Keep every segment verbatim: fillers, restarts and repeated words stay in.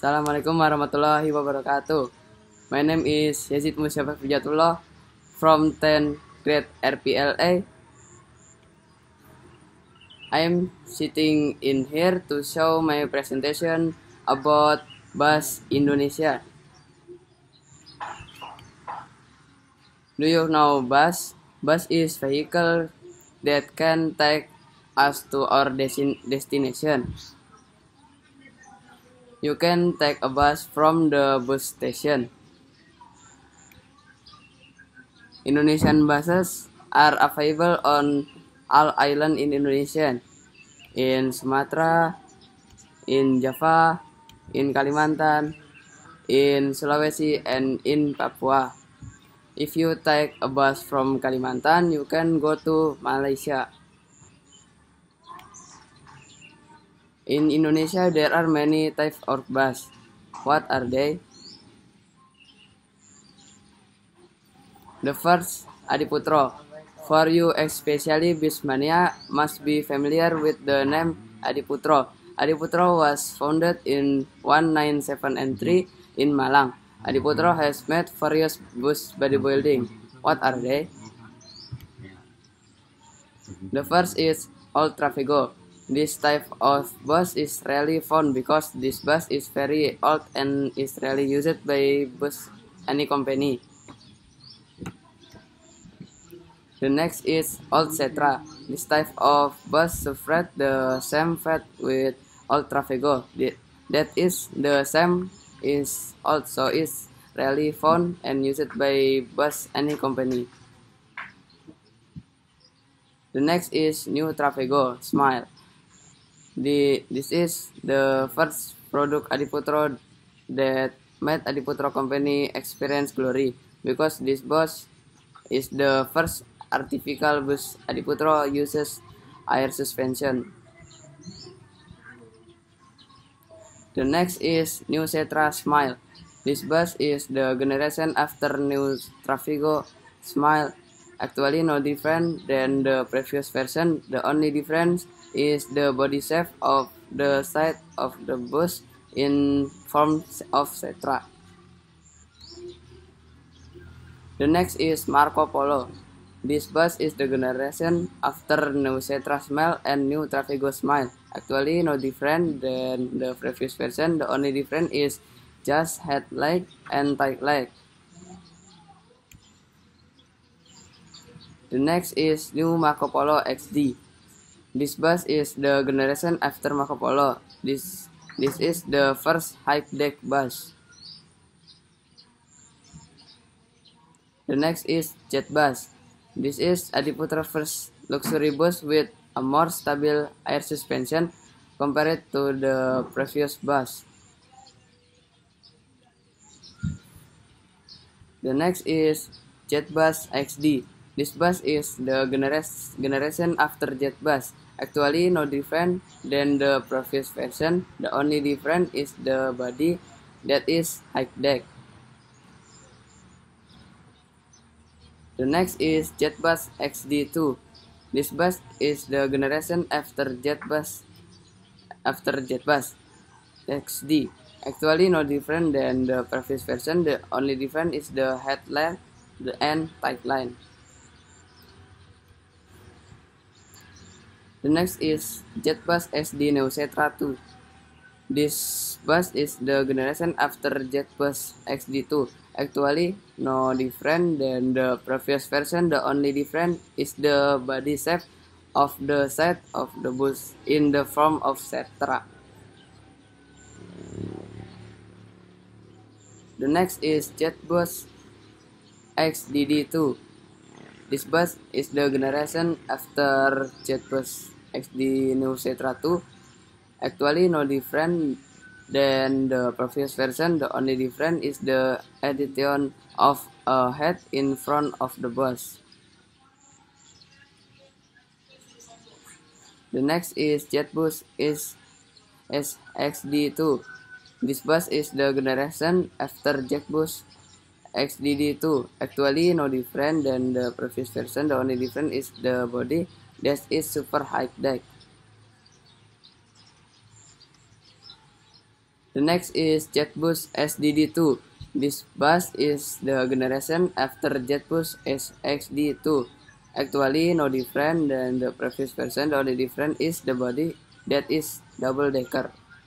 Assalamualaikum warahmatullahi wabarakatuh. My name is Yazid Musyafah Fijatullah from tenth grade R P L A. I am sitting in here to show my presentation about bus Indonesia. Do you know bus? Bus is vehicle that can take us to our destination. You can take a bus from the bus station. Indonesian buses are available on all islands in Indonesia, in Sumatra, in Java, in Kalimantan, in Sulawesi, and in Papua. If you take a bus from Kalimantan, you can go to Malaysia. In Indonesia, there are many types of bus. What are they? The first, Adiputro. For you, especially Bismania, must be familiar with the name Adiputro. Adiputro was founded in nineteen seventy-three in Malang. Adiputro has made various bus bodybuilding. What are they? The first is Old Traffigo. This type of bus is rarely found because this bus is very old and is rarely used by bus any company. The next is Old Setra. This type of bus suffered the same fate with Old Traffigo. That is, the same is also is rarely found and used by bus any company. The next is New Traffigo Smile. The, this is the first product Adiputro that made Adiputro company experience glory because this bus is the first artificial bus. Adiputro uses air suspension. The next is New Setra Smile. This bus is the generation after New Traffigo Smile. Actually no different than the previous version. The only difference is the body shape of the side of the bus in form of Setra. The next is Marco Polo. This bus is the generation after New Setra Smile and New Traffigo Smile. Actually no different than the previous version. The only difference is just headlight and tail light. The next is New Marco Polo X D. This bus is the generation after Marco Polo. This, this is the first high-deck bus. The next is Jet Bus. This is Adiputra first luxury bus with a more stable air suspension compared to the previous bus. The next is Jet Bus X D. This bus is the generation after Jet Bus. Actually no different than the previous version. The only difference is the body that is high deck. The next is Jet Bus X D two. This bus is the generation after Jet Bus after Jet Bus X D. Actually no different than the previous version. The only difference is the headlamp and tail line. The next is Jet Bus S D New Setra two. This bus is the generation after Jet Bus X D two. Actually no different than the previous version. The only difference is the body shape of the side of the bus in the form of Setra. The next is Jet Bus X D D two. This bus is the generation after Jet Bus X D New Setra two. Actually no different than the previous version. The only difference is the addition of a head in front of the bus. The next is Jet Bus is X D two. This bus is the generation after Jet Bus X D D two. Actually no different than the previous version. The only difference is the body that is super high deck. The next is JetBus S D D two. This bus is the generation after JetBus X D two. Actually no different than the previous version. The only difference is the body that is double decker.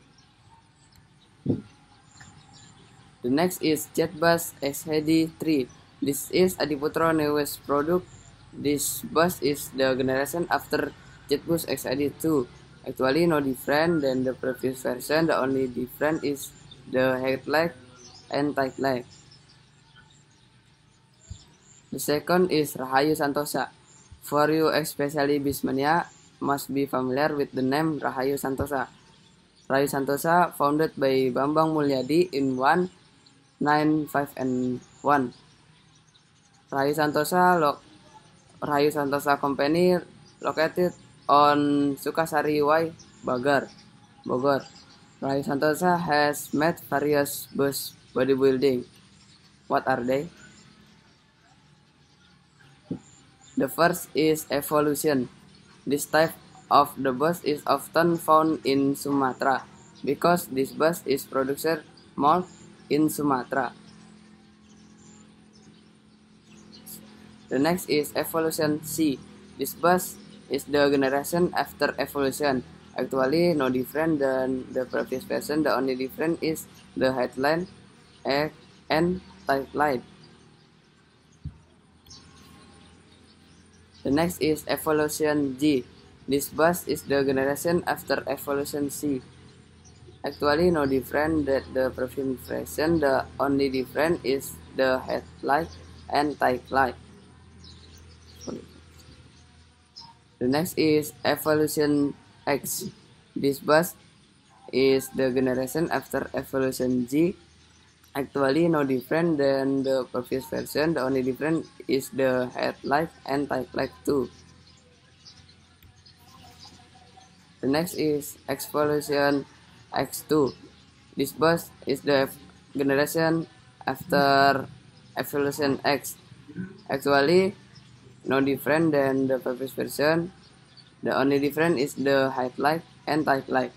The next is JetBus X D three. This is Adiputro newest product. This bus is the generation after JetBus X D two. Actually no different than the previous version. The only difference is the headlight and taillight. The second is Rahayu Santosa. For you especially Bismania must be familiar with the name Rahayu Santosa. Rahayu Santosa founded by Bambang Mulyadi in one nine five and one. Rahayu Santosa lo Rahayu Santosa Company located on Sukasari Y, Bogor. Bogor. Rahayu Santosa has made various bus bodybuilding. What are they? The first is Evolution. This type of the bus is often found in Sumatra because this bus is produced more in Sumatra. The next is Evolution C. This bus is the generation after Evolution. Actually no different than the previous version. The only difference is the headlight and taillight. The next is Evolution G. This bus is the generation after Evolution C. Actually no different than the previous version. The only difference is the headlight and taillight. The next is Evolution X. This bus is the generation after Evolution G. Actually no different than the previous version. The only difference is the headlight and taillight too. The next is Evolution X two. This bus is the generation after Evolution X. Actually no different than the previous version. The only difference is the headlight and taillight.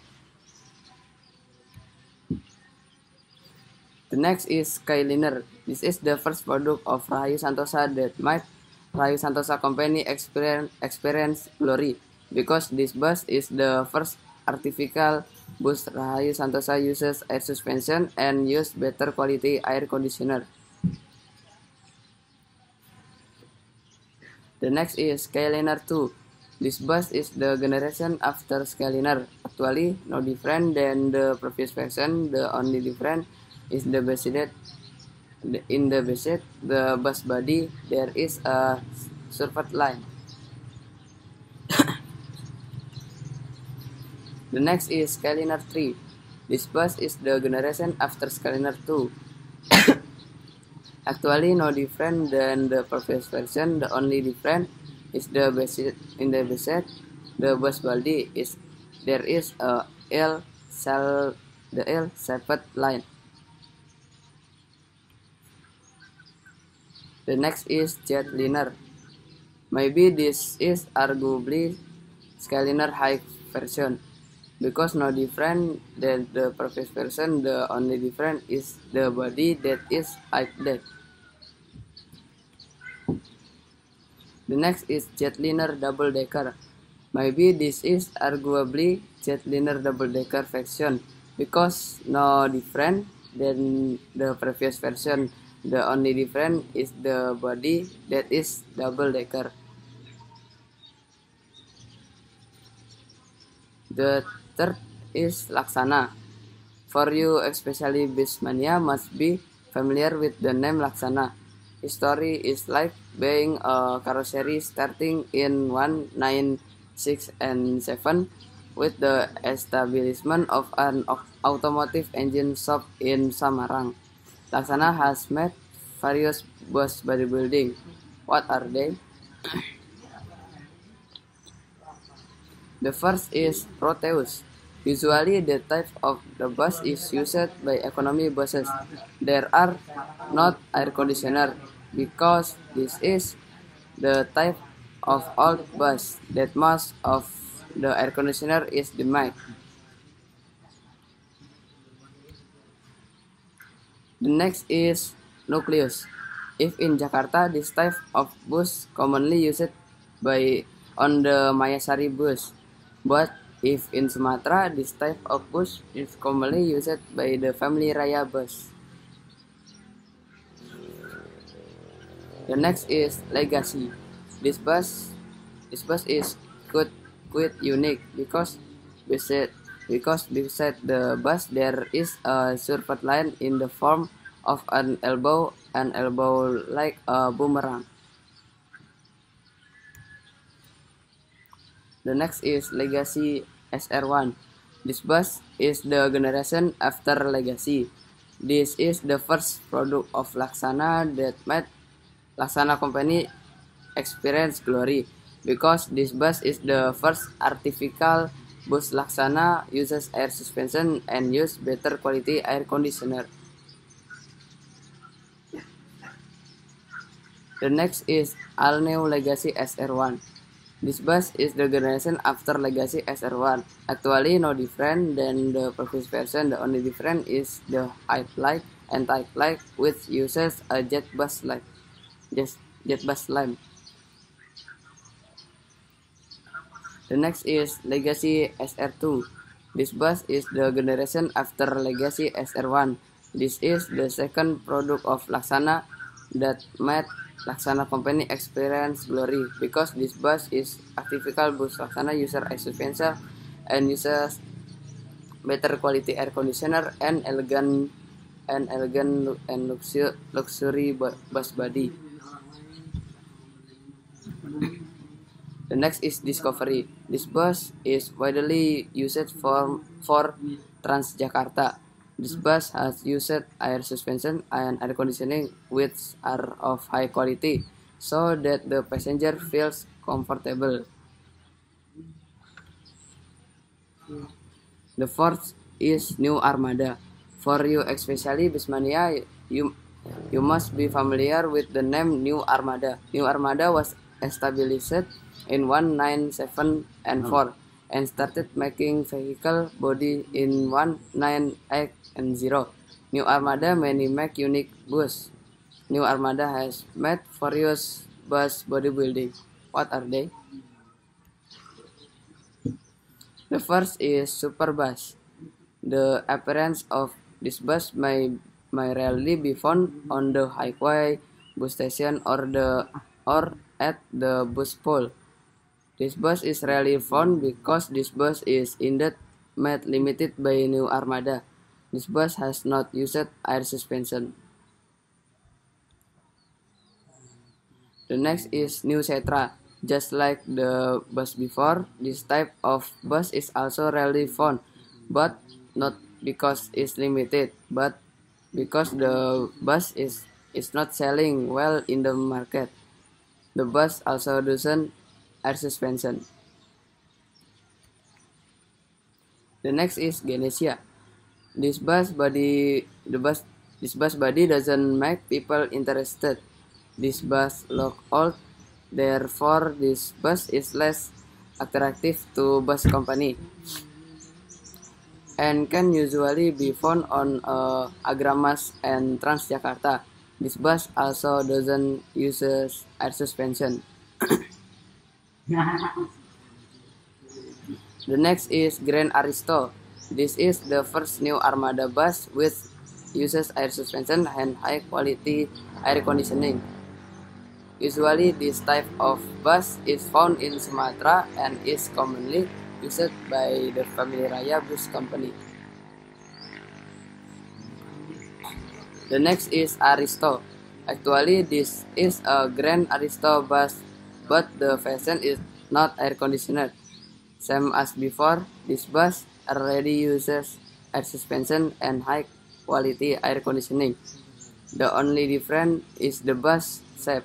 The next is Skyliner. This is the first product of Rahayu Santosa that made Rahayu Santosa Company experience, experience glory because this bus is the first artificial bus. Rahayu Santosa uses air suspension and use better quality air conditioner. The next is Skyliner two. This bus is the generation after Skyliner. Actually no different than the previous version. The only difference is the basic. In the basic, the bus body, there is a surface line. The next is Skyliner three. This bus is the generation after Skyliner two. Actually no different than the previous version. The only difference is the basic. In the basic, the bus body is there is a L cell the L shaped line. The next is Jetliner. Maybe this is arguably Skyliner high version because no different than the previous version. The only difference is the body that is like that. The next is Jetliner double decker. Maybe this is arguably Jetliner double decker version because no different than the previous version. The only difference is the body that is double decker. The third is Laksana. For you especially Bismania must be familiar with the name Laksana. His story is like being a carrossery starting in one nine six and seven with the establishment of an automotive engine shop in Samarang. Laksana has made various bus bodybuilding. What are they? The first is Proteus. Usually the type of the bus is used by economy buses. There are not air conditioner because this is the type of old bus that most of the air conditioner is the mic. The next is nucleus. If in Jakarta, this type of bus commonly used by on the Mayasari bus, but if in Sumatra, this type of bus is commonly used by the Family Raya bus. The next is legacy. This bus, this bus is quite, quite unique because beside because beside the bus there is a serpent line in the form of an elbow, an elbow like a boomerang. The next is Legacy S R one. This bus is the generation after Legacy. This is the first product of Laksana that made Laksana Company experience glory because this bus is the first artificial bus Laksana uses air suspension and use better quality air conditioner. The next is All New Legacy S R one. This bus is the generation after Legacy S R one. Actually no different than the previous version. The only difference is the height light and type light which uses a jet bus light. Just jet bus lamp. The next is Legacy S R two. This bus is the generation after Legacy S R one. This is the second product of Laksana that made Laksana Company experience glory because this bus is artificial bus Laksana user air suspension and uses better quality air conditioner and elegant and elegant and luxury, luxury bus body. The next is Discovery. This bus is widely used for, for Transjakarta. This bus has used air suspension and air conditioning which are of high quality so that the passenger feels comfortable. The fourth is New Armada. For you especially Bismania, you, you must be familiar with the name New Armada. New Armada was established in one nine seven and four and started making vehicle body in one nine eight and zero. New Armada many make unique bus. New Armada has made various bus bodybuilding. What are they? The first is Super Bus. The appearance of this bus may may rarely be found on the highway, bus station, or the or at the bus pole. This bus is rarely found because this bus is indeed made limited by New Armada. This bus has not used air suspension. The next is New Setra. Just like the bus before, this type of bus is also rarely found, but not because it's limited, but because the bus is, is not selling well in the market. The bus also doesn't air suspension. The next is Genesia. This bus body, the bus, this bus body doesn't make people interested. This bus look old, therefore this bus is less attractive to bus company and can usually be found on uh, Agramas and Transjakarta. This bus also doesn't use air suspension. The next is Grand Aristo. This is the first New Armada bus which uses air suspension and high quality air conditioning. Usually this type of bus is found in Sumatra and is commonly used by the Family Raya Bus Company. The next is Aristo. Actually this is a Grand Aristo bus, but the version is not air conditioned. Same as before, this bus already uses air suspension and high quality air conditioning. The only difference is the bus shape.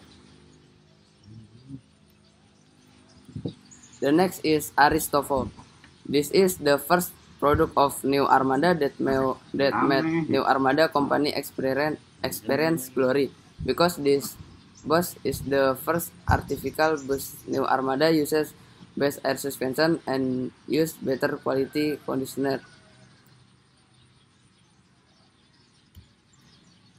The next is Aristofo. This is the first product of New Armada that, may, that made New Armada Company experience, experience glory because this bus is the first artificial bus. New Armada uses best air suspension and use better quality conditioner.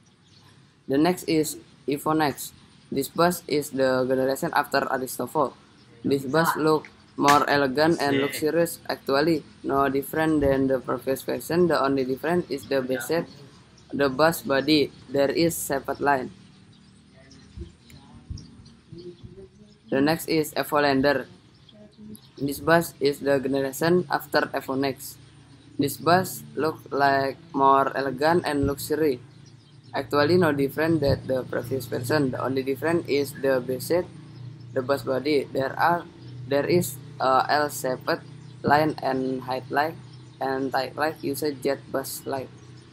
The next is Evonex. This bus is the generation after Aristotle. This bus look more elegant and luxurious, actually no different than the previous version. The only difference is the base, the bus body. There is separate line. The next is Evolander. This bus is the generation after Evonex. This bus look like more elegant and luxury. Actually no different than the previous version. The only difference is the base, the bus body. There are there is a L-shaped line and height light and type light used jet bus light.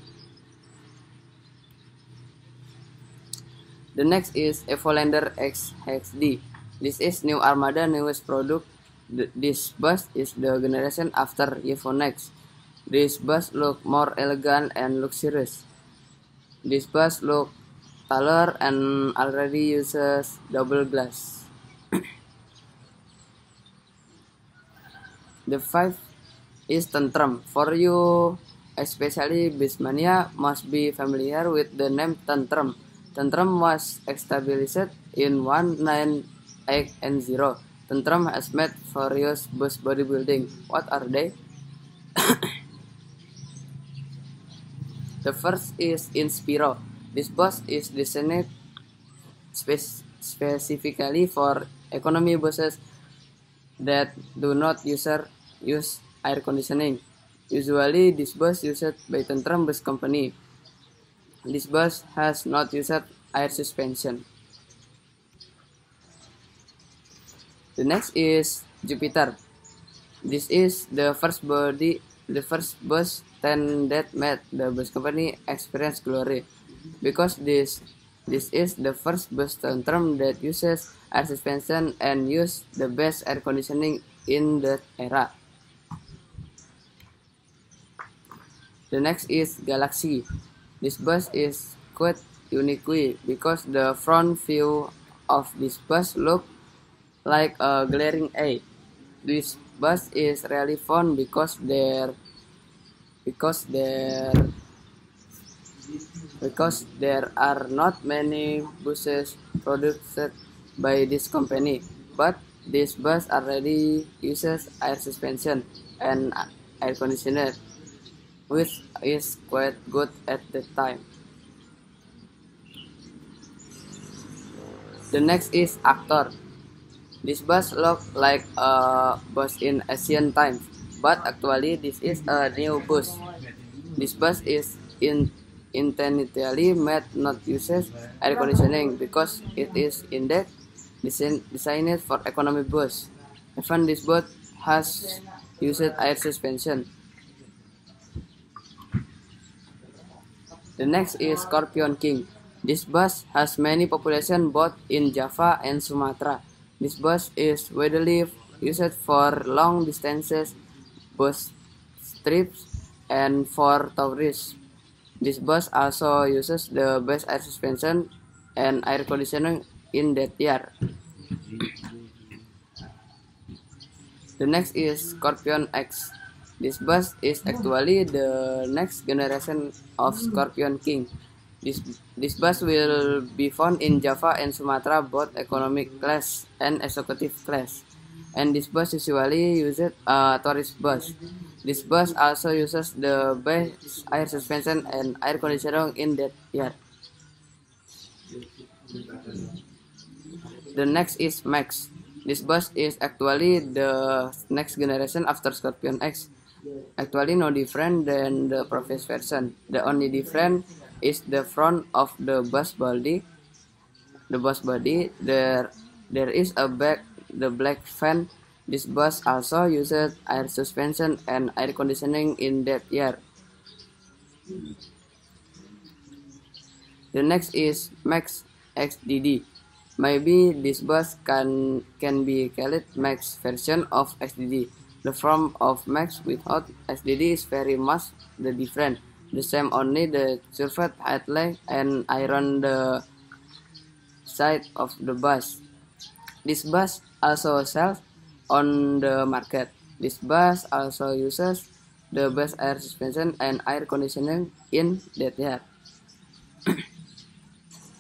The next is Evolander X H D. This is new Armada newest product. This bus is the generation after Evonex. This bus look more elegant and luxurious. This bus look taller and already uses double glass. The five is Tantrum. For you, especially Bismania, must be familiar with the name Tantrum. Tantrum was established in nineteen eighty. Tantrum has made various bus bodybuilding. What are they? The first is Inspiro. This bus is designed spe specifically for economy buses that do not user, use air conditioning. Usually, this bus used by Tantrum Bus Company. This bus has not used air suspension. The next is Jupiter. This is the first body, the first bus ten that made the bus company experience glory, because this this is the first bus Tantrum that uses air suspension and use the best air conditioning in that era. The next is Galaxy. This bus is quite unique because the front view of this bus look like a glaring eye. This bus is really fun because there because there because there are not many buses produced by this company, but this bus already uses air suspension and air conditioner, which is quite good at the time. The next is Actor. This bus looks like a bus in ancient times, but actually this is a new bus. This bus is in intentionally made not uses air conditioning because it is indeed design, designed for economy bus. Even this bus has used air suspension. The next is Scorpion King. This bus has many population both in Java and Sumatra. This bus is widely used for long distances bus trips and for tourists. This bus also uses the best air suspension and air conditioning in that year. The next is Scorpion X. This bus is actually the next generation of Scorpion King. This, this bus will be found in Java and Sumatra, both economic class and executive class. And this bus usually uses a tourist bus. This bus also uses the best air suspension and air conditioning in that year. The next is Max. This bus is actually the next generation after Scorpion X. Actually no different than the previous version. The only difference is the front of the bus body. The bus body there there is a back the black fan. This bus also uses air suspension and air conditioning in that year. The next is Max X D D. Maybe this bus can can be called Max version of X D D. The form of Max without X D D is very much the different. The same, only the curved headlight and iron the side of the bus. This bus also sells on the market. This bus also uses the best air suspension and air conditioning in that year.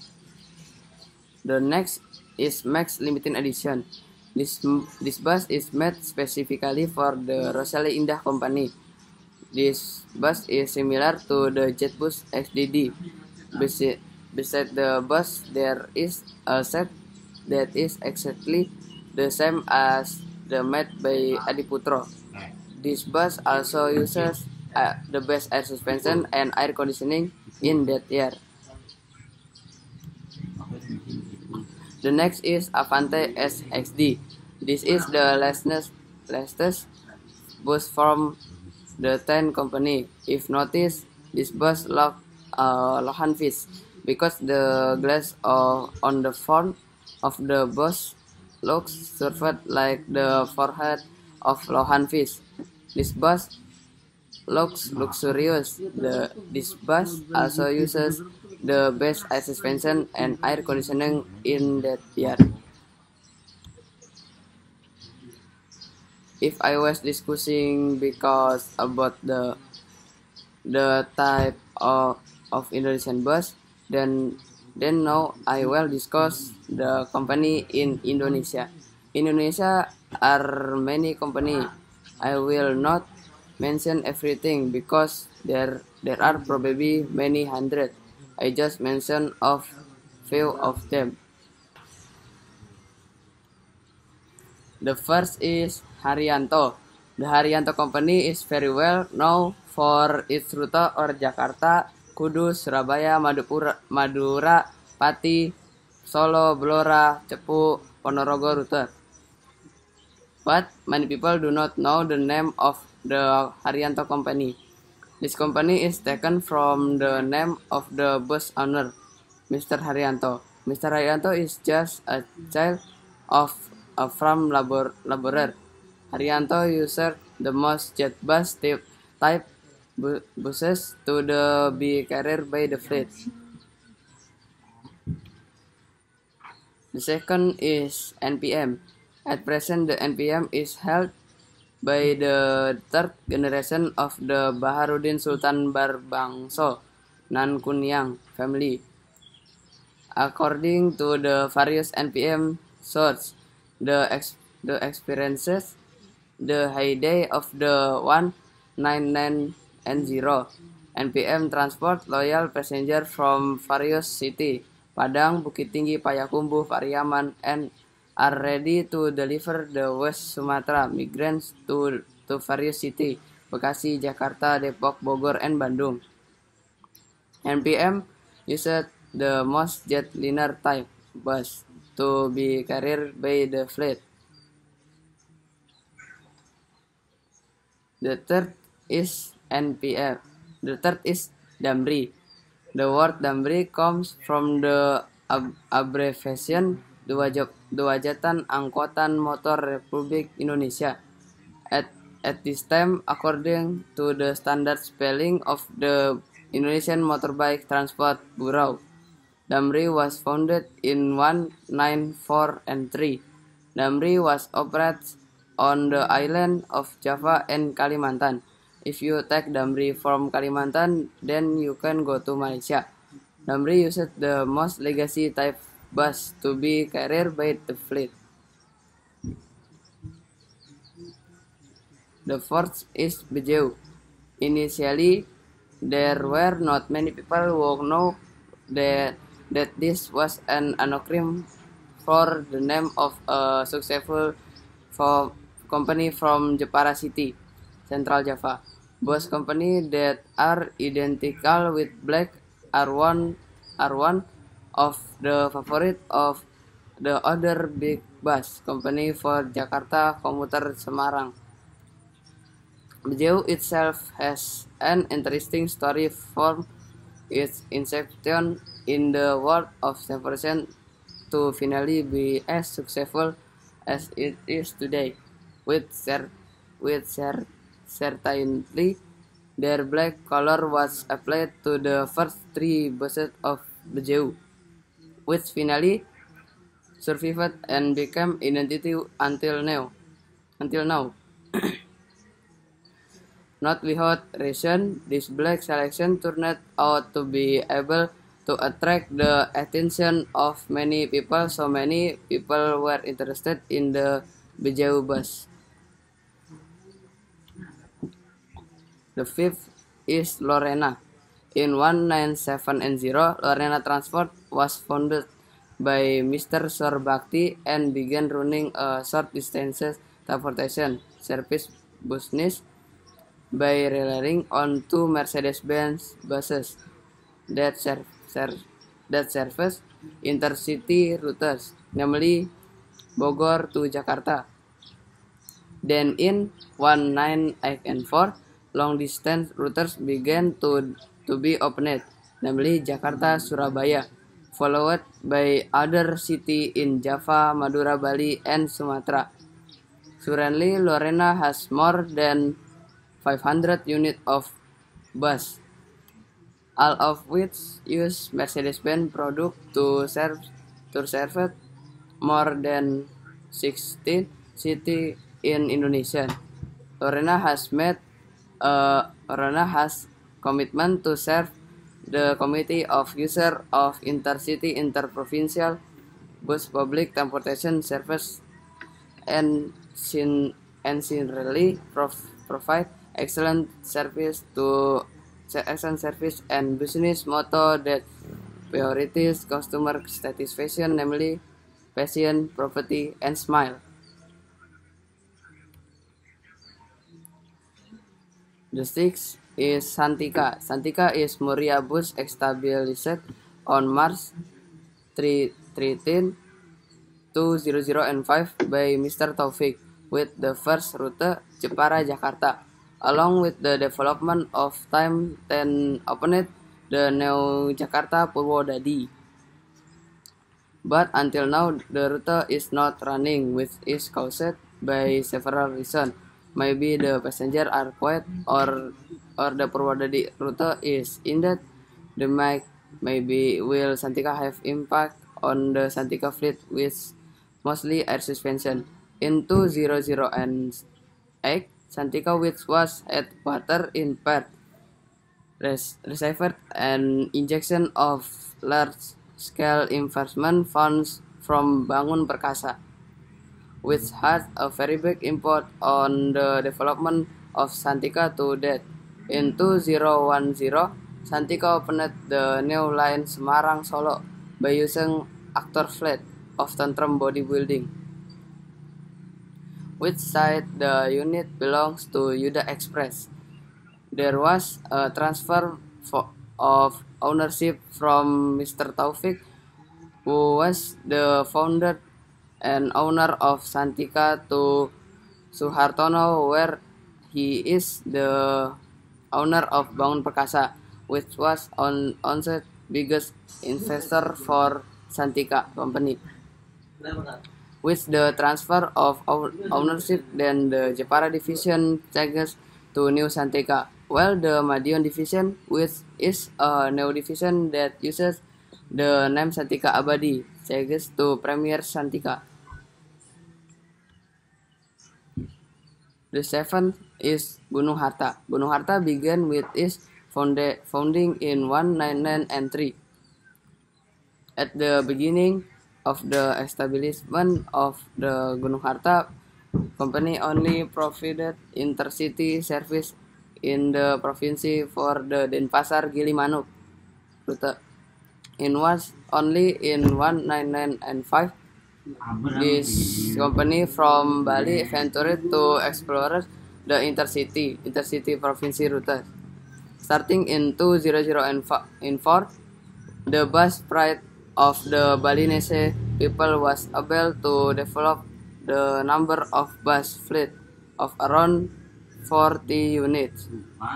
The next is Max Limited Edition. This, this bus is made specifically for the Rosalie Indah Company. This bus is similar to the JetBus X D D. Besi beside the bus, there is a set that is exactly the same as the made by Adiputro. This bus also uses uh, the best air suspension and air conditioning in that year. The next is Avante S X D. This is the latest, latest bus from the ten company. If notice, this bus look uh, Lohan fish because the glass uh, on the front of the bus looks surfed like the forehead of Lohan fish. This bus looks luxurious. The, this bus also uses the best air suspension and air conditioning in that year. If I was discussing because about the the type of, of Indonesian bus, then then now I will discuss the company in Indonesia. In Indonesia are many company. I will not mention everything because there there are probably many hundred. I just mention of few of them. The first is Haryanto. The Haryanto company is very well known for its rute or Jakarta, Kudus, Surabaya, Madura, Madura, Pati, Solo, Blora, Cepu, Ponorogo route. But many people do not know the name of the Haryanto company. This company is taken from the name of the bus owner, Mister Haryanto. Mister Haryanto is just a child of a farm labor, laborer. Haryanto used the most jet bus type bu buses to the be carried by the fleet. The second is N P M. At present, the N P M is held by the third generation of the Baharudin Sultan Barbangso Nankunyang family. According to the various N P M sources, the ex the experiences the heyday of the one nine nine zero N P M transport loyal passenger from various cities, Padang, Bukit Tinggi, Payakumbuh, Pariaman, and are ready to deliver the West Sumatra migrants to, to various cities, Bekasi, Jakarta, Depok, Bogor, and Bandung. N P M used the most jetliner type bus to be carried by the fleet. The third is N P M. The third is Damri. The word Damri comes from the ab abbreviation Dewajatan Angkutan Motor Republik Indonesia. At, at this time, according to the standard spelling of the Indonesian Motorbike Transport Bureau, Damri was founded in one nine four and three. Damri was operated on the island of Java and Kalimantan. If you take Damri from Kalimantan, then you can go to Malaysia. Damri used the most legacy type bus to be carried by the fleet. The fourth is Bejeu. Initially, there were not many people who know that, that this was an acronym for the name of a successful for company from Jepara City, Central Java. Bus company that are identical with black are one are one of the favorite of the other big bus company for Jakarta Komuter Semarang. Bejeu itself has an interesting story from its inception in the world of separation to finally be as successful as it is today. With cer with cer certainly, their black color was applied to the first three buses of Bejeu, which finally survived and became identity until now. Until now. Not without reason, this black selection turned out to be able to attract the attention of many people, so many people were interested in the Bijau bus. The fifth is Lorena. In nineteen seventy, Lorena Transport was founded by Mister Sorbakti and began running a short distance transportation service business by relying on two Mercedes-Benz buses that serve ser that service intercity routes, namely Bogor to Jakarta. Then in nineteen eighty-four, long distance routes began to to be opened, namely Jakarta Surabaya, followed by other cities in Java, Madura, Bali, and Sumatra. Currently, Lorena has more than five hundred units of bus, all of which use Mercedes-Benz product to serve to serve more than sixteen cities in Indonesia. Lorena has made uh, Lorena has commitment to serve the community of users of intercity interprovincial bus public transportation service and sin and sincerely prov- provide excellent service to excellent service and business motto that priorities customer satisfaction, namely passion, property, and smile. The sixth is Santika. Santika is Moria bus established on March thirteenth, two thousand five by Mister Taufik with the first route Jepara Jakarta. Along with the development of time then opened the new Jakarta Purwodadi. But until now the route is not running, which is caused by several reasons. Maybe the passengers are quiet, or or the Purwodadi route is ended. The mic maybe will Santika have impact on the Santika fleet with mostly air suspension. In two thousand eight, Santika, which was headquartered in Perth, received an injection of large-scale investment funds from Bangun Perkasa, which had a very big impact on the development of Santika to date. In two thousand ten, Santika opened the new line Semarang Solo by using actor fleet of Tantrum Bodybuilding, which side the unit belongs to Yuda Express. There was a transfer of ownership from Mister Taufik, who was the founder and owner of Santika, to Suhartono, where he is the owner of Bangun Perkasa, which was on onset biggest investor for Santika company. With the transfer of ownership, then the Jepara division changes to New Santika, while the Madiun division, which is a new division that uses the name Santika Abadi, changes to Premier Santika. The seventh is Gunung Harta. Gunung Harta began with its founding in nineteen ninety-three. At the beginning of the establishment of the Gunung Harta company only provided intercity service in the province for the Denpasar Gilimanuk route. It was only in nineteen ninety-five this company from Bali ventured to explore the intercity intercity province routes. Starting in two thousand four, the bus pride of the Balinese people was able to develop the number of bus fleet of around forty units.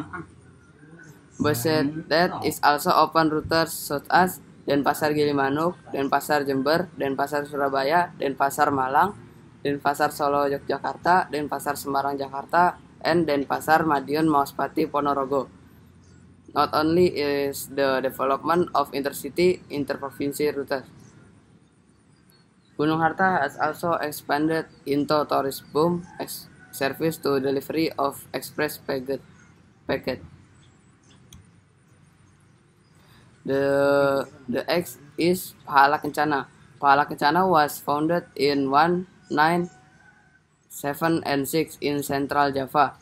Buses that is also open routes such as Denpasar Gilimanuk, Denpasar Jember, Denpasar Surabaya, Denpasar Malang, Denpasar Solo Yogyakarta, Denpasar Semarang Jakarta, and Denpasar Madiun Maospati Ponorogo. Not only is the development of intercity interprovince routes, Gunung Harta has also expanded into tourism service to delivery of express packet. packet. The the X is Pahala Kencana. Pahala Kencana was founded in one nine seven and six in Central Java.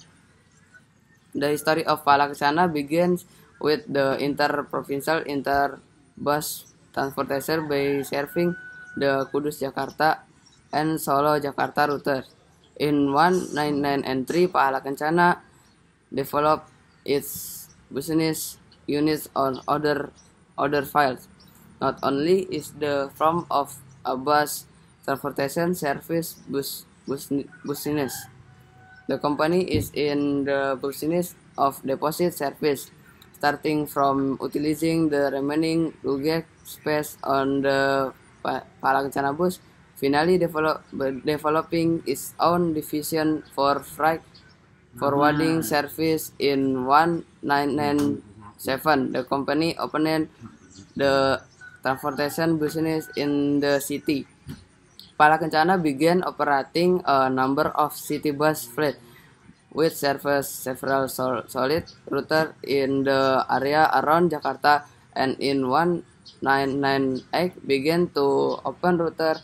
The history of Pahala Kencana begins with the inter-provincial inter-bus transportation by serving the Kudus Jakarta and Solo Jakarta routes. In one nine nine and three, Pahala Kencana developed its business units on other other files. Not only is the form of a bus transportation service bus, bus business, the company is in the business of deposit service, starting from utilizing the remaining luggage space on the Pahala Kencana bus, finally develop, developing its own division for freight forwarding service in one nine nine seven. The company opened the transportation business in the city. Pahala Kencana began operating a number of city bus fleet, which serves several sol solid routes in the area around Jakarta, and in one nine nine eight began to open routes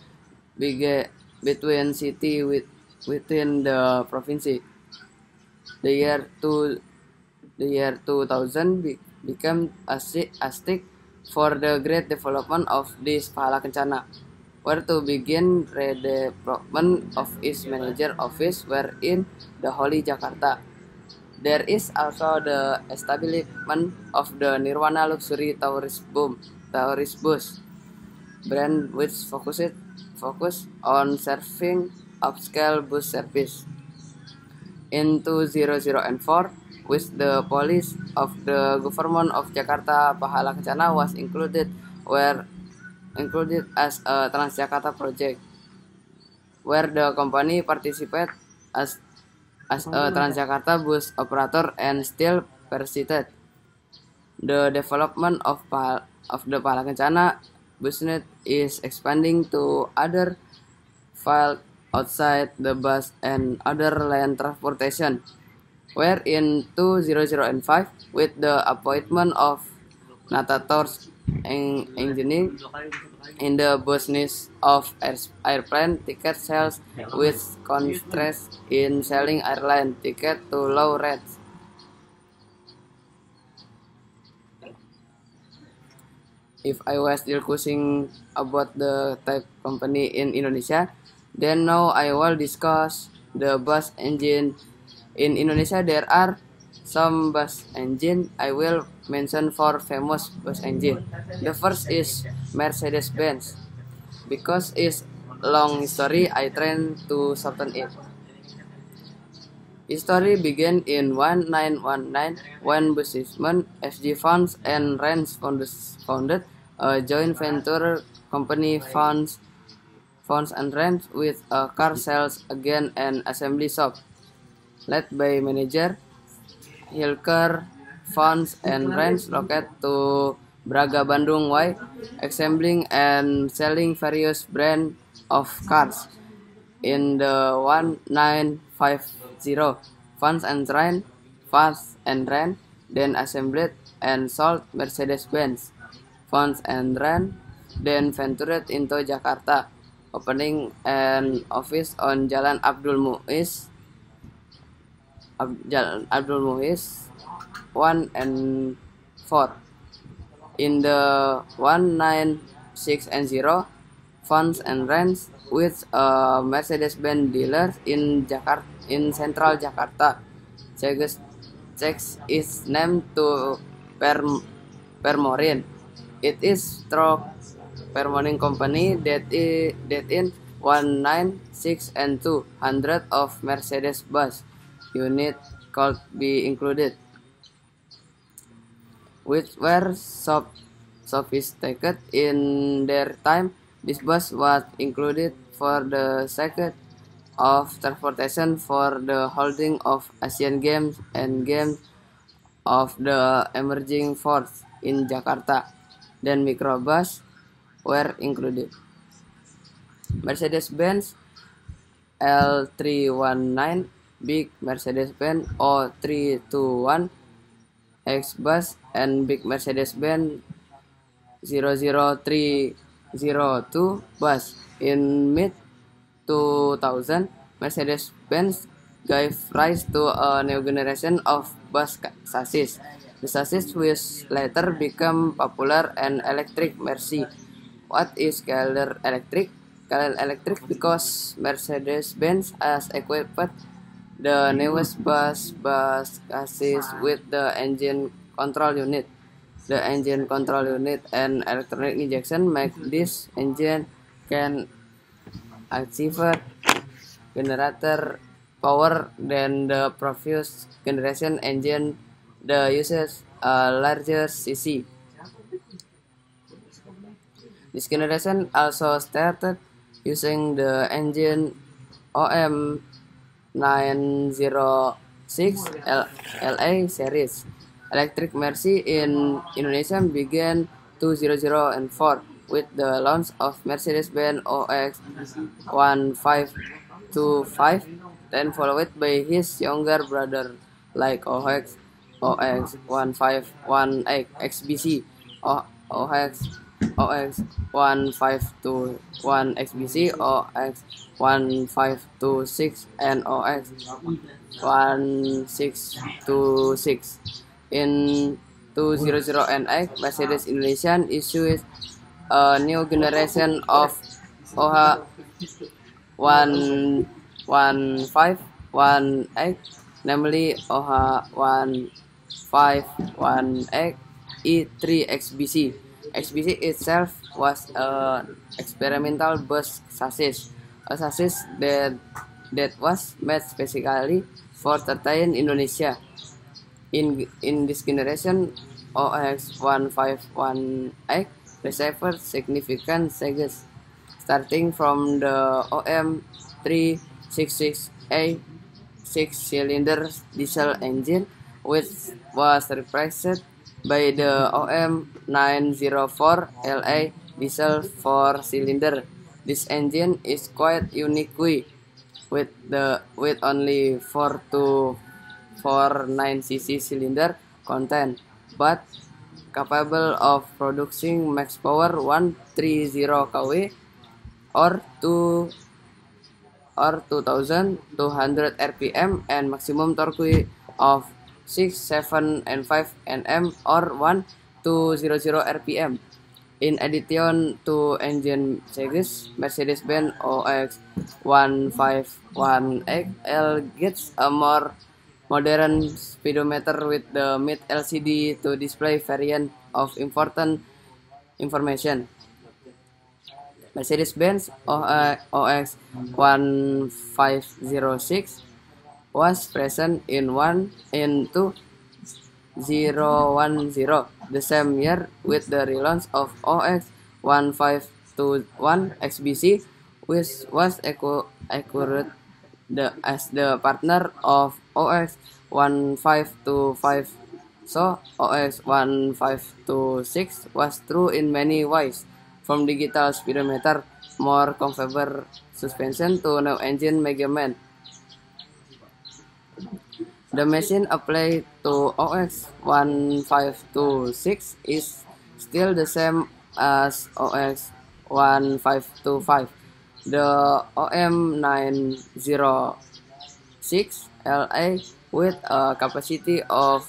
between city with, within the province. The year two, the year two thousand be, became a, a stick for the great development of this Pahala Kencana, where to begin redevelopment of its manager office were in the Holy Jakarta. There is also the establishment of the Nirwana Luxury Tourist Boom Tourist Bus brand, which focused focus on serving upscale bus service. In two thousand four, with the policy of the government of Jakarta, Pahala Kencana was included were included as a Transjakarta project, where the company participated as as a Transjakarta bus operator and still persisted. The development of of the Pahala Kencana business is expanding to other fields outside the bus and other land transportation, where in two thousand five, with the appointment of Natators engineering in the business of airplane ticket sales, with contrast in selling airline ticket to low rates. If I was discussing about the type company in Indonesia, then now I will discuss the bus engine. In Indonesia, there are some bus engine. I will mention four famous bus engine. The first is Mercedes-Benz. Because it's long history, I try to shorten it. History began in nineteen nineteen when Businessman F G Funds and Rents founded a joint venture company, Funds Funds and Rents, with a car sales again and assembly shop, led by manager Hilker. Funds and Rents located to Braga, Bandung, while assembling and selling various brands of cars. In the nineteen fifty, Funds and Rents Funds and Rents then assembled and sold Mercedes-Benz. Funds and Rents then ventured into Jakarta, opening an office on Jalan Abdul Muiz, Jalan Abdul Muiz one and four. In the nineteen sixty, Funds and Rents with a Mercedes-Benz dealer in Jakarta, in Central Jakarta, changed its name to Perm Permorin. It is through Permorin company that, I, that in nineteen sixty and two hundred of Mercedes bus unit could be included, which were so sophisticated in their time. This bus was included for the sake of transportation for the holding of Asian Games and Games of the Emerging Force in Jakarta. Then microbus were included. Mercedes-Benz L three nineteen, Big Mercedes-Benz O three twenty-one, X-Bus, and Big Mercedes-Benz zero zero three zero two bus. In mid two thousand, Mercedes-Benz gave rise to a new generation of bus chassis. The chassis which later became popular and electric Mercy. What is Keller Electric? Keller Electric because Mercedes-Benz has equipped the newest bus bus chassis with the engine control unit. The engine control unit and electronic injection make this engine can achieve generator power than the previous generation engine that uses a larger C C. This generation also started using the engine O M nine oh six L A series. Electric Mercy in Indonesia began two thousand four with the launch of Mercedes-Benz O X fifteen twenty-five, then followed by his younger brother like O X, O X fifteen eighteen X B C, O X, O X fifteen twenty-one X B C, O X fifteen twenty-six, and O X sixteen twenty-six. In two thousand eight, Mercedes Indonesia issued a new generation of O H fifteen eighteen, namely O H fifteen eighteen E three X B C. X B C itself was an experimental bus chassis, a chassis that, that was made specifically for certain Indonesia. In, in this generation, O X fifteen eighteen received significant changes, starting from the O M three sixty-six A six-cylinder diesel engine, which was replaced by the O M nine oh four L A diesel four-cylinder. This engine is quite unique with the with only four to forty-nine C C cylinder content, but capable of producing max power one hundred thirty kilowatts or two or two thousand two hundred R P M and maximum torque of six, seven, and five newton meters or one thousand two hundred R P M. In addition to engine changes, Mercedes-Benz O X fifteen eighteen L gets a more modern speedometer with the mid L C D to display variant of important information. Mercedes-Benz O X fifteen oh six was present in one in two thousand ten, the same year with the relaunch of O X fifteen twenty-one X B C, which was accurate the as the partner of O X fifteen twenty-five. So O X fifteen twenty-six was true in many ways, from digital speedometer, more comfortable suspension to new engine measurement. The machine applied to O X fifteen twenty-six is still the same as O X fifteen twenty-five. The O M nine oh six L A with a capacity of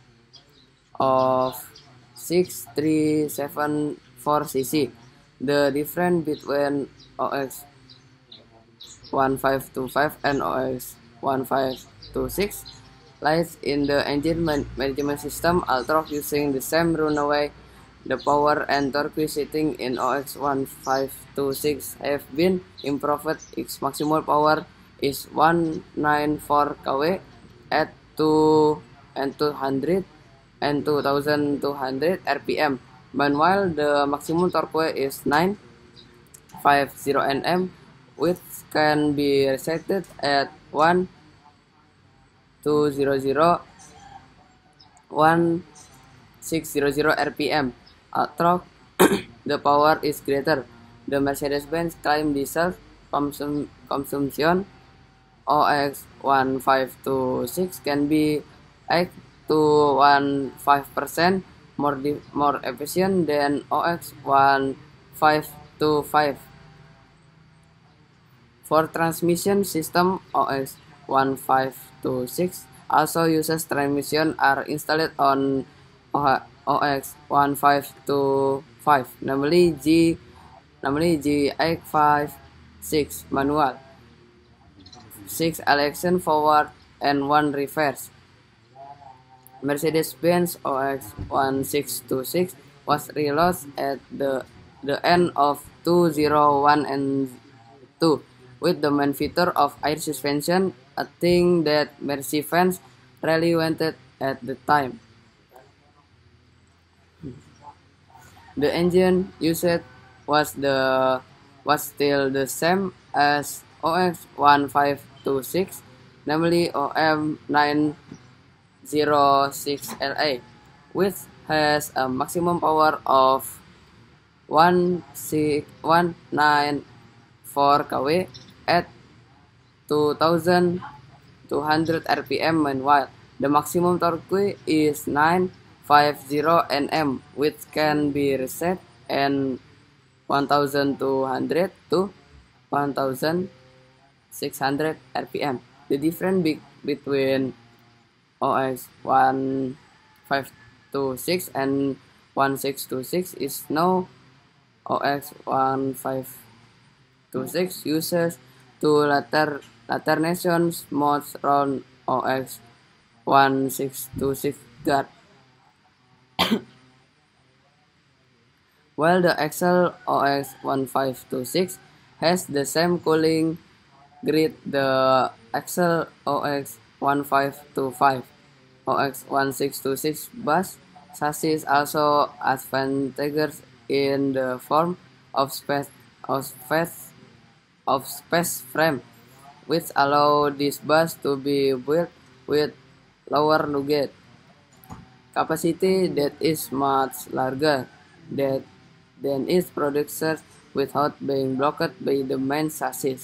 of six thousand three hundred seventy-four C C. The difference between O X fifteen twenty-five and O X fifteen twenty-six lies in the engine management system. Although using the same runway, the power and torque setting in O X fifteen twenty-six have been improved. Its maximum power is one hundred ninety-four kilowatts at two and two hundred and two thousand two hundred R P M. Meanwhile, the maximum torque is nine hundred fifty newton meters, which can be reset at one thousand two hundred, one thousand six hundred R P M. Although the power is greater, the Mercedes-Benz claim diesel consum consumption O X fifteen twenty-six can be eight to fifteen percent more more efficient than O X one five two five. For transmission system, O X one five two six also uses transmission are installed on O X one five two five, namely G, namely G eight five six manual, six election forward and one reverse. Mercedes-Benz O X one six two six was relaunched at the, the end of two thousand one and two with the main feature of air suspension, a thing that Mercy fans really wanted at the time. The engine used was the was still the same as O X one five two six, namely O M nine oh six L A, which has a maximum power of one nine four kilowatts at two thousand two hundred R P M. Meanwhile, the maximum torque is nine fifty newton meters, which can be reset at one thousand two hundred to one thousand six hundred R P M. The difference be between O X one five two six and one six two six is now O X one five two six uses two later alternation modes run O X one six two six guard. While the Excel O X one five two six has the same cooling grid, the Excel O X one five two five O X one six two six bus chassis also advantageous in the form of space of space of space frame, which allow this bus to be built with lower luggage capacity that is much larger that than its predecessor without being blocked by the main chassis.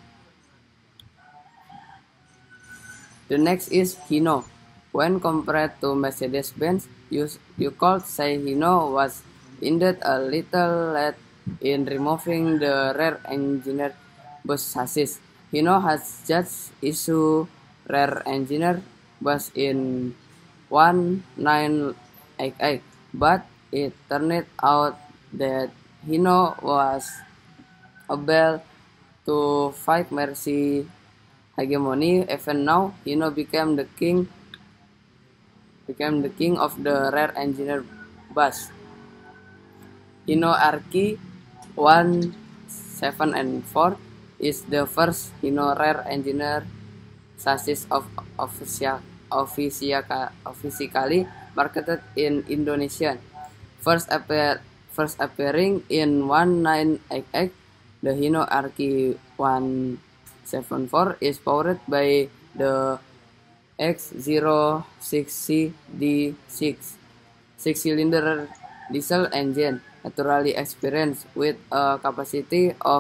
The next is Hino. When compared to Mercedes-Benz, you, you could say Hino was indeed a little late in removing the rear engineer bus chassis. Hino has just issued rear engineer bus in nineteen eighty-eight, but it turned out that Hino was able to fight Mercy hegemony. Even now, Hino became the king became the king of the rear engineer bus. Hino R K one seven and four is the first Hino rear engineer chassis of official officially marketed in Indonesia. First appear first appearing in nineteen eighty-eight, the Hino R K one seventy-four is powered by the X zero six C D six six-cylinder diesel engine, naturally experienced with a capacity of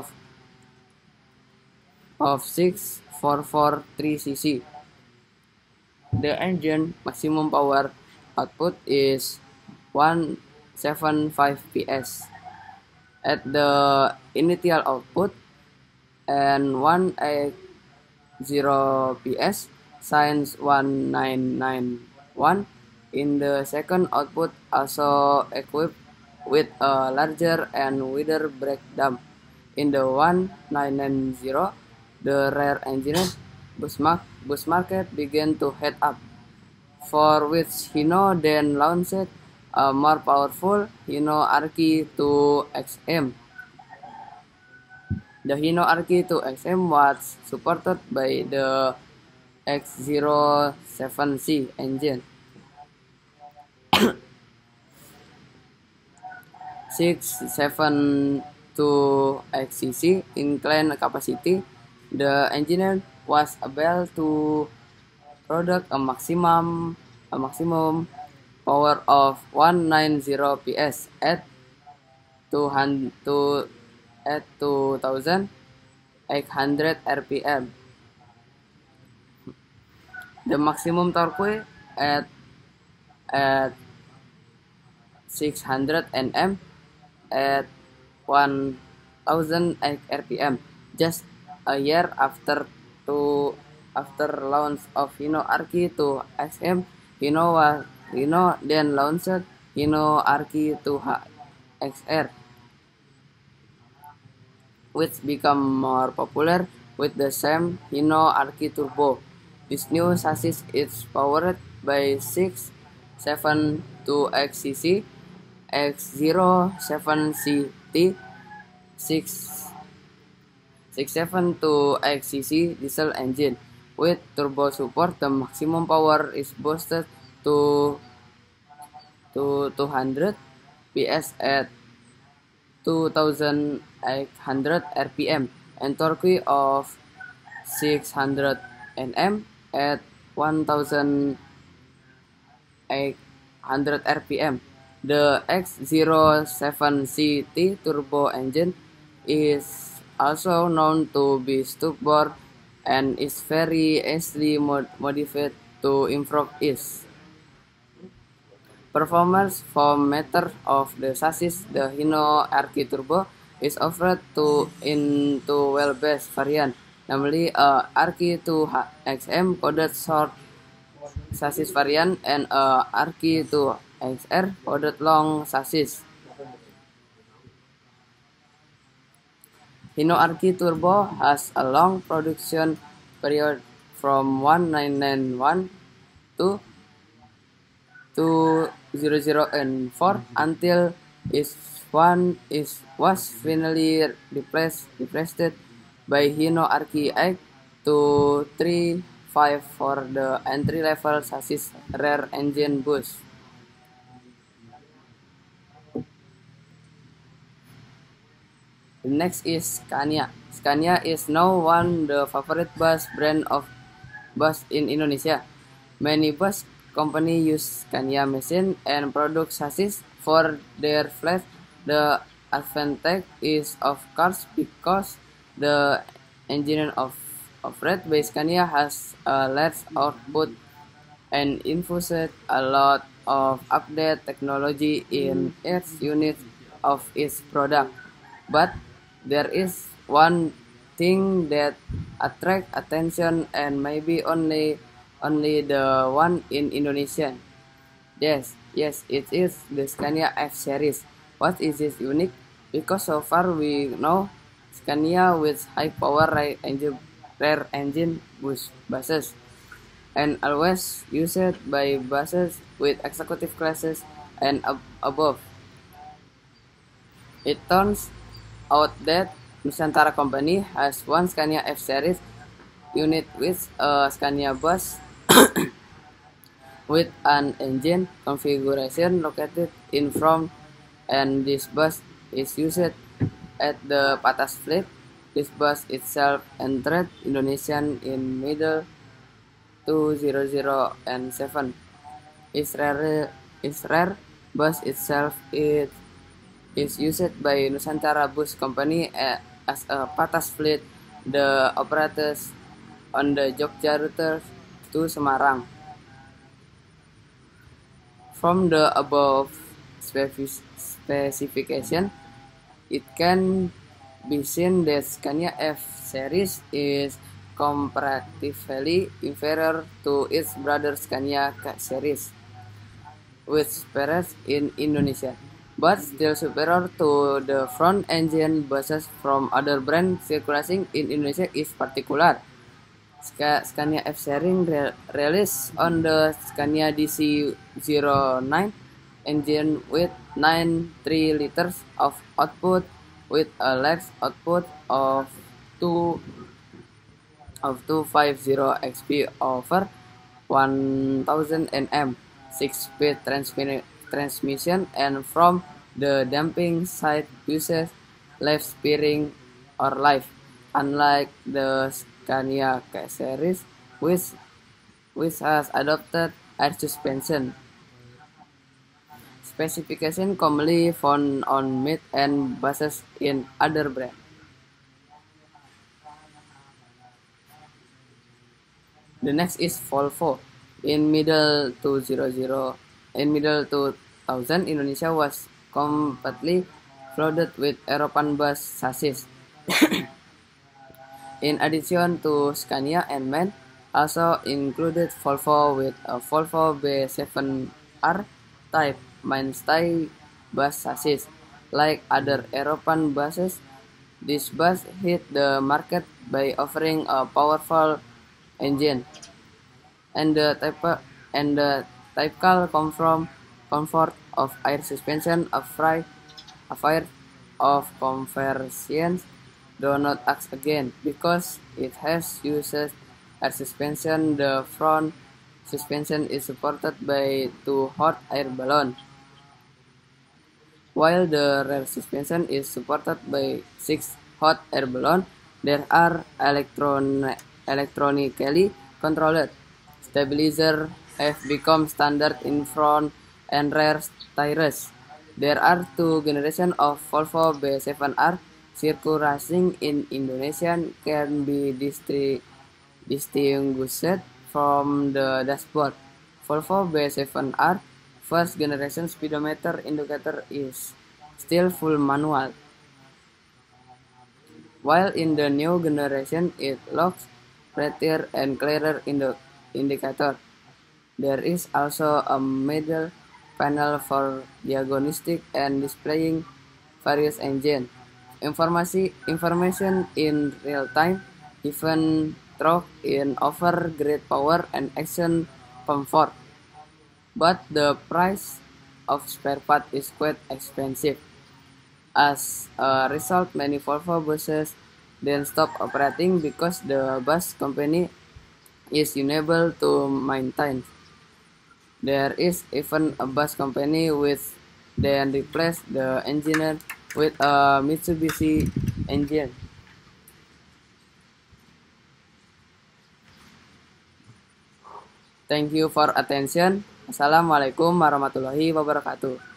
of six thousand four hundred forty-three c c. The engine maximum power output is one hundred seventy-five P S at the initial output and one hundred eighty P S since nineteen ninety-one. In the second output, also equipped with a larger and wider brake dam. In the nineteen ninety, the rear engine bus, mark, bus market began to heat up, for which Hino then launched a more powerful Hino R K two X M. The Hino R K two X M was supported by the X zero seven C engine, six seventy-two X C C inclined capacity. The engine was able to produce a maximum a maximum power of one hundred ninety P S at two thousand eight hundred R P M. The maximum torque at at six hundred N M at one thousand R P M, just a year after to after launch of Hino Arki to X M. Hino was Hino then launched Hino Arki to X R, which become more popular with the same Hino Arki Turbo. This new chassis is powered by six seven two X C C, X zero seven C T, six seven two X C C diesel engine. With turbo support, the maximum power is boosted to, to two hundred P S at two thousand eight hundred R P M and torque of six hundred N M at one thousand eight hundred R P M. The X zero seven C T turbo engine is also known to be stubborn and is very easily mod modified to improve its performance. For matter of the chassis, the Hino Arki Turbo is offered to in two wheelbase variant, namely a Arki two X M coded short chassis variant and a Arki two X R coded long chassis. Hino Arki Turbo has a long production period from nineteen ninety-one to two thousand four until its one is was finally replaced replaced by Hino Arki eight to thirty-five for the entry-level chassis rear engine bus. The next is Scania. Scania is now one the favorite bus brand of bus in Indonesia. Many bus companies use Scania machine and product chassis for their fleet. The advantage is of course because the engine of operated by Scania has a large output and infused a lot of update technology in its units of its product. But there is one thing that attracts attention and maybe only only the one in Indonesia. Yes, yes, it is the Scania F series. What is this unique? Because so far we know Scania with high power rear engine, rear engine bus buses and always used by buses with executive classes and ab above. It turns out that Nusantara Company has one Scania F series unit with a Scania bus with an engine configuration located in front, and this bus is used at the Patas fleet. This bus itself entered Indonesia in middle two thousand seven. Its rare, its rare bus itself is is used by Nusantara Bus Company as a Patas fleet, the operators on the Jogja route to Semarang. From the above specification, it can be seen that Scania F series is comparatively inferior to its brother Scania K series, which spreads in Indonesia, but still superior to the front-engine buses from other brands circulating in Indonesia. Is particular Scania F series re released on the Scania D C zero nine engine with nine point three liters of output with a large output of two of two hundred fifty X P over one thousand N M, six-speed transmission, and from the damping side uses left steering or live, unlike the Scania K series, which, which has adopted air suspension. Specification commonly found on mid-end buses in other brands. The next is Volvo. In middle two thousand in middle to thousand, Indonesia was completely flooded with European bus chassis. In addition to Scania and MAN, also included Volvo with a Volvo B seven R type mainstay bus chassis. Like other European buses, this bus hit the market by offering a powerful engine and the type and the typical comfort comfort of air suspension. Afraid afraid of conversions, do not ask again because it has uses air suspension. The front suspension is supported by two hot air balloons, while the rear suspension is supported by six hot air balloons. There are electron electronically controlled stabilizers have become standard in front and rear tires. There are two generations of Volvo B seven R circulating in Indonesia can be distinguished from the dashboard. Volvo B seven R first generation speedometer indicator is still full manual, while in the new generation it looks prettier and clearer in the indicator. There is also a middle panel for diagnostic and displaying various engine information information in real time, even though in offer great power and action comfort. But the price of spare part is quite expensive. As a result, many Volvo buses then stop operating because the bus company is unable to maintain. There is even a bus company which then replace the engine with a Mitsubishi engine. Thank you for attention. Assalamualaikum warahmatullahi wabarakatuh.